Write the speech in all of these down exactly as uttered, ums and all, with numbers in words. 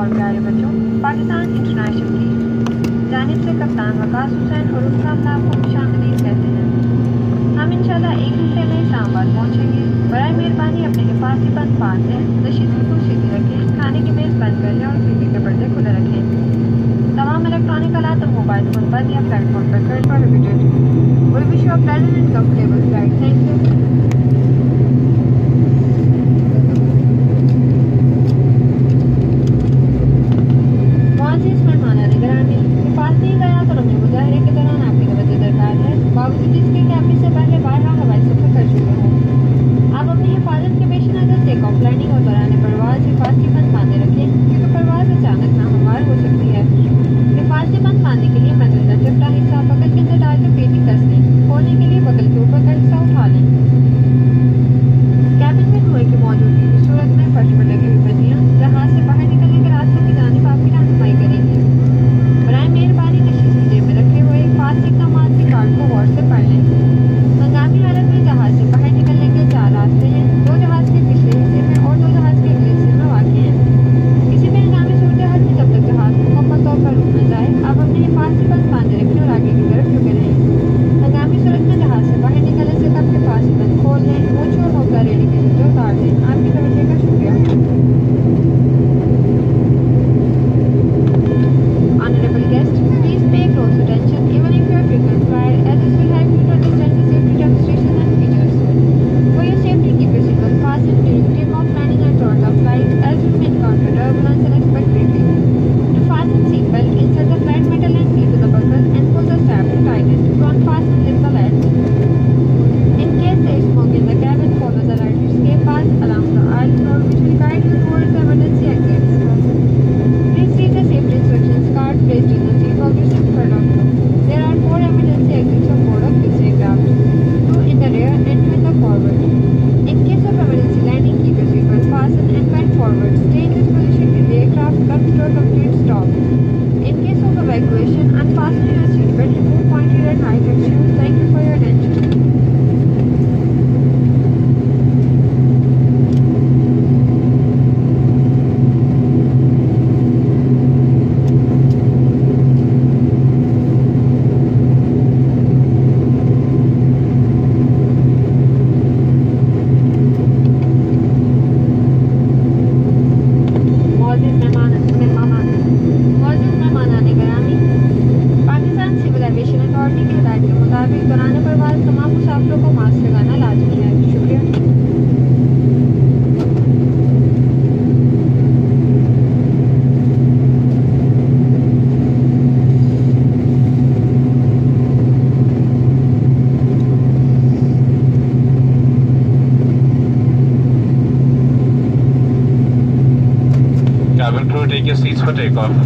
और प्यारे बच्चों, पाकिस्तान इंटरनेशनल की जानिब से कप्तान वकास हुसैन और उनका अमला को खुशामदीद कहते हैं। हम इंशाल्लाह एक घंटे में इस्लामाबाद पहुँचेंगे। बराए मेहरबानी अपने हिफाजती बंद बांध लें, नशीद को सीधी रखें, खाने की मेज बंद कर लें और खिड़की के पर्दे खुले रखें। तमाम इलेक्ट्रॉनिक आलात और मोबाइल फोन बंद या फ्लाइट मोड पर कर prohibited. We wish you a pleasant and comfortable flight. Thank you. बावजूद इसके कि आप इससे पहले बारह हवाई सफर कर चुके हों, आप अपनी हिफाजत के पेश नज़र टेक ऑफ, लैंडिंग और दौरान परवाज़ हिफाजती बंद बांधे रखें, क्योंकि परवाज़ अचानक नाहमवार हो सकती है। हिफाजती बंद बांधने के लिए मेटल का चिपटा हिस्सा बगल के अंदर डालकर पेटी कस लें। खोलने के लिए बगल के ऊपर का हिस्सा उठा लें। कैबिन में धुएं की मौजूदगी की सूरत में फर्श पर लगी हुई बत्तियाँ जहाज से बाहर निकलने के रास्तों की जानिब आपकी रहनुमाई करेंगी। बराए मेहरबानी नशीद की जेब में रखे हुए फास्ट इक़दामात के कार्ड को गौर से पढ़ लें। हंगामी हालत में जहाज से बाहर निकलने के चार रास्ते हैं। दो जहाज के पिछले हिस्से में और दो जहाज के अगले हिस्से में वाक़ हैं। किसी भी हंगामी सूरत हाल में जब तक जहाज मुकम्मल तौर पर रुक न जाए, आप अपने हिफाजती बंद बांधे रखें और आगे की तरफ झुके रहें। हंगामी सूरत में जहाज से बाहर निकलने से कब हिफाजती बंद खोल लें, ऊँच और होकर रेडी के जूते उतार लें। आपकी तवज्जो का शुक्रिया। Honorable guest, please pay close attention even if you are frequent flyer, as this will help you to understand the safety demonstration and features. For your safety, keep your seatbelt fastened during takeoff, landing and throughout the flight, as you may encounter turbulence unexpectedly. To fasten seatbelt, insert the flight metal end into the buckle and pull the strap to tighten. To unfasten, lift the latch. In case there is smoke in the cabin, follow the light escape path along the aisle floor, which will guide you towards the emergency exits. Please read the safety instructions card placed in the seat of your seat front. There are four emergency exits on board of this aircraft, two in the rear and two in the forward. In case of emergency landing, keep your seatbelt fastened and bend forward. Stay in this position till the aircraft comes to a complete stop. In case of evacuation, unfasten your seatbelt, remove pointed and high-tech shoes. Thank you for your attention. Cabin crew, take your seats for takeoff.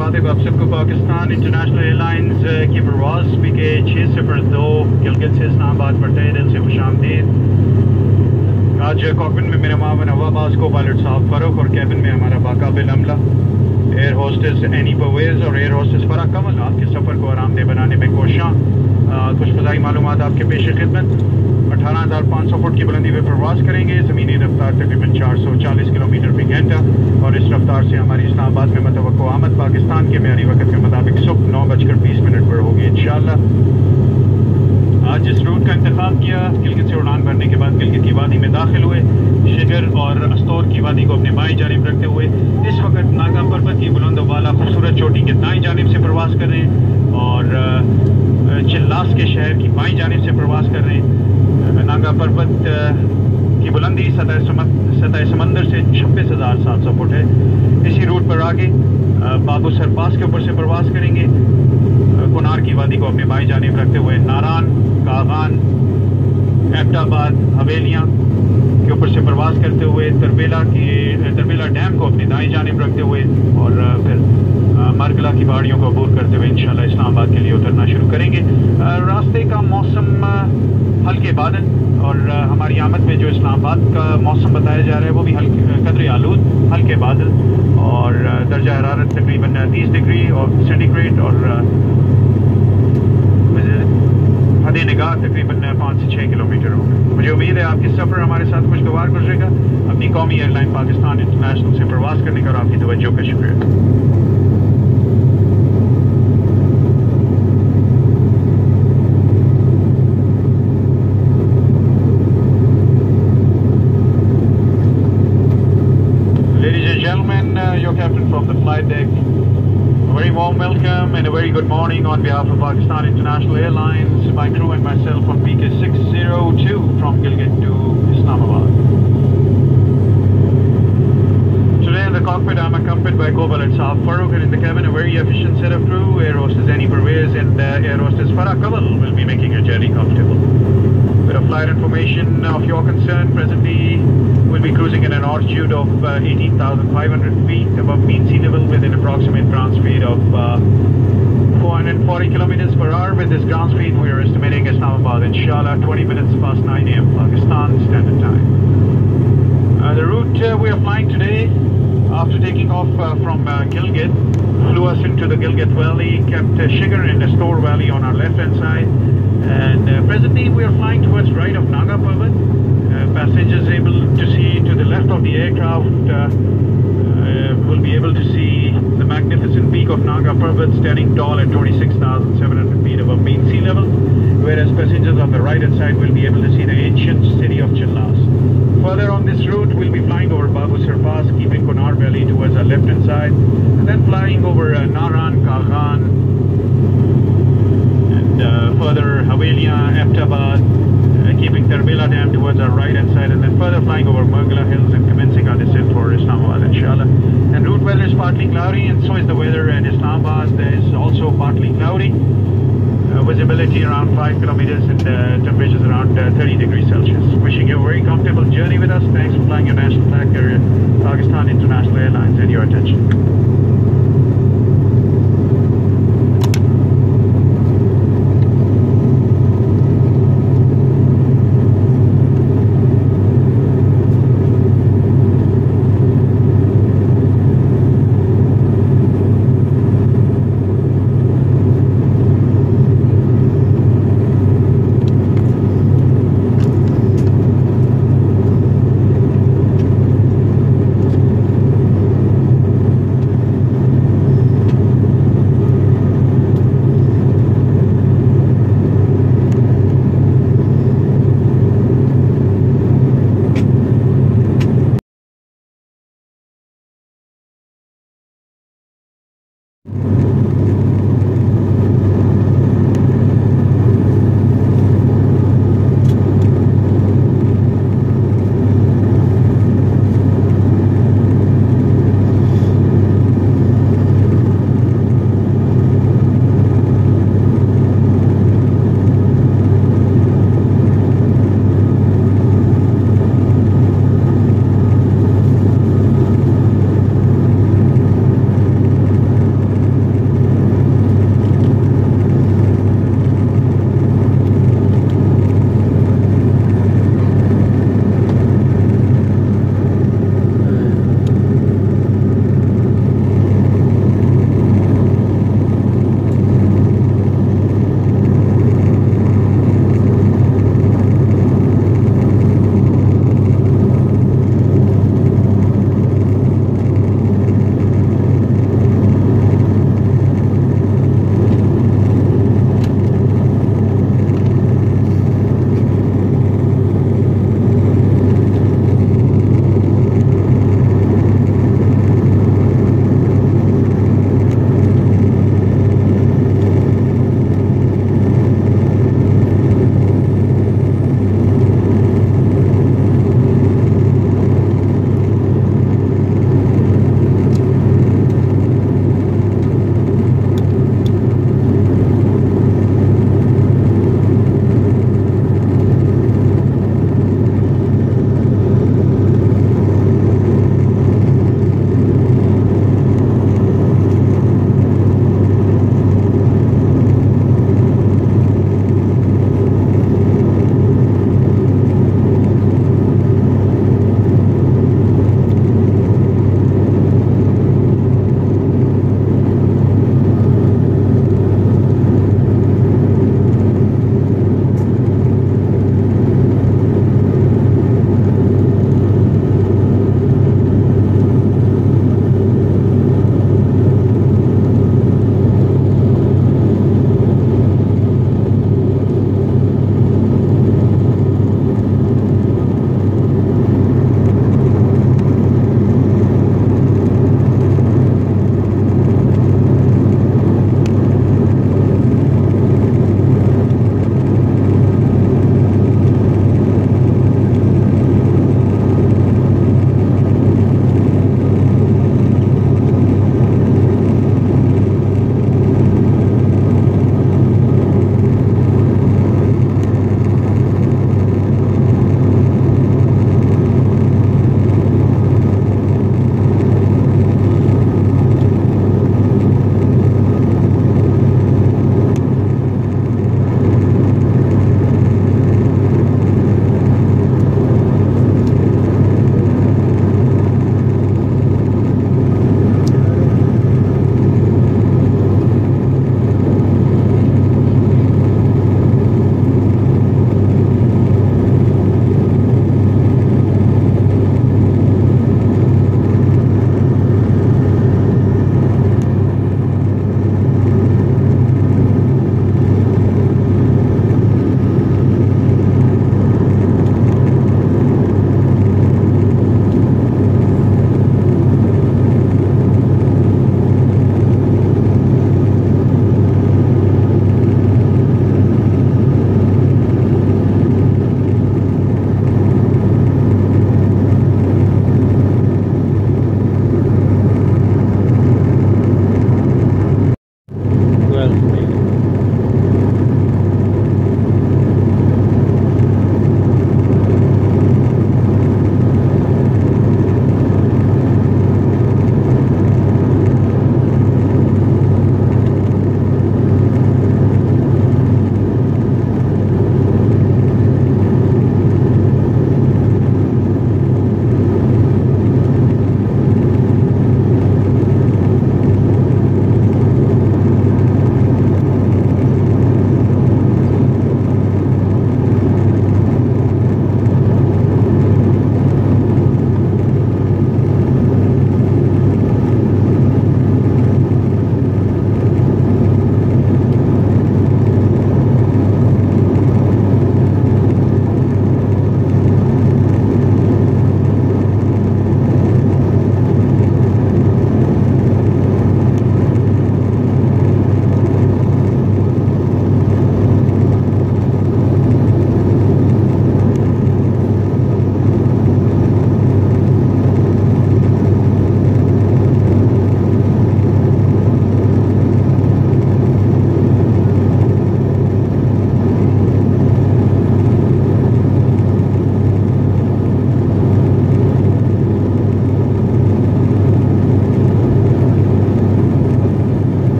मुबारकबाद है आप सबको। Pakistan international airlines की परवाज़ P के छः सिफर दो गिलगित से इस्लामाबाद बढ़ते दिल से खुशामदीद। आज कॉकपिट में मेरा मामन हवाबाज को पायलट साहब फ़ारूक और कैबिन में हमारा बाका बिल अमला, एयर होस्टेस एनी परवेज़ और एयर होस्टेस फरा कमल आपके सफ़र को आरामदेह बनाने में कोशिश। कुछ फ़ज़ाई मालूमात आपके पेश खिदमत। अठारह हज़ार पाँच सौ फुट की बुलंदी पर प्रवास करेंगे। ज़मीनी रफ्तार तकरीबन चार सौ चालीस किलोमीटर फी घंटा और इस रफ्तार से हमारी इस्लामाबाद में मतवक्को आमद पाकिस्तान के मेयारी वक्त के मुताबिक सुबह नौ बजकर बीस मिनट पर होगी इंशाअल्लाह। आज जिस रूट का इंतखाब किया, गिलगित से उड़ान भरने के बाद गिलगित की वादी में दाखिल हुए, शिगर और अस्तोर की वादी को अपने बाईं जानिब रखते हुए इस वक्त नागा पर्वत की बुलंद वाला खूबसूरत चोटी के दाईं जानिब से प्रवास कर रहे हैं और चिल्लास के शहर की बाईं जानिब से प्रवास कर रहे हैं। नागा पर्वत की बुलंदी सतह समंदर से छब्बीस हज़ार सात सौ फुट है। इसी रूट पर आगे बाबूसर पास के ऊपर से प्रवास करेंगे। कुनार की वादी को अपने बाईं जानिब रखते हुए नारान, कागान, एबटाबाद, हवेलियाँ के ऊपर से प्रवास करते हुए तरबेला की तरबेला डैम को अपनी दाईं जानिब रखते हुए और फिर मारगला की पहाड़ियों को अबूर करते हुए इंशाल्लाह इस्लामाबाद के लिए उतरना शुरू करेंगे। रास्ते का मौसम हल्के बादल और हमारी आमद में जो इस्लामाबाद का मौसम बताया जा रहा है वो भी हल्के कदरे आलूद, हल्के बादल और दर्जा हरारत तकरीबन तीस डिग्री और सेंटीग्रेड और हद निगाह तकरीबन पाँच से छः किलोमीटर होगा। मुझे उम्मीद है आपकी सफ़र हमारे साथ खुशगवार गुजरेगा। अपनी कौमी एयरलाइन पाकिस्तान इंटरनेशनल से प्रवास करने का और आपकी तवज्जो का शुक्रिया। Warm welcome and a very good morning on behalf of Pakistan International Airlines, my crew and myself on P K six zero two from Gilgit to Islamabad. Today in the cockpit I'm accompanied by co-pilot Saab Farooq, and in the cabin a very efficient set of crew. Air hostess Annie Pervez and uh, air hostess Farah Kamal will be making your journey comfortable. Bit of flight information of your concern. Presently we'll be cruising at an altitude of uh, eighteen thousand five hundred feet above mean sea level with an approximate ground speed of uh, four hundred forty kilometers per hour. With this ground speed we are estimating Islamabad inshallah twenty minutes past nine A M Pakistan Standard Time. Uh, the route uh, we are flying today, after taking off uh, from uh, Gilgit, flew us into the Gilgit Valley, kept uh, Shigar and Astore Valley on our left hand side, and uh, presently we are flying towards right of NANGAPARBAT. Uh, passengers able to see to the left of the aircraft uh, uh, will be able to see the magnificent peak of NANGAPARBAT standing tall at twenty-six thousand seven hundred feet above mean sea level, whereas passengers on the right hand side will be able to see the ancient city of Chillas. Further on this route we'll be flying over Babusar Pass, keeping Kunar Valley towards our left hand side, and then flying over uh, Naran, Kagan, and uh, further Havelia, Ebtabad, uh, keeping Tarbela Dam towards our right hand side, and then further flying over Murgala Hills and commencing our descent for Islamabad inshallah. And route weather is partly cloudy, and so is the weather at Islamabad. There is also partly cloudy. Uh, visibility around five kilometers and uh, temperatures around uh, thirty degrees Celsius. Wishing you a very comfortable journey with us. Thanks for flying your national flag carrier, Pakistan International Airlines, and your attention.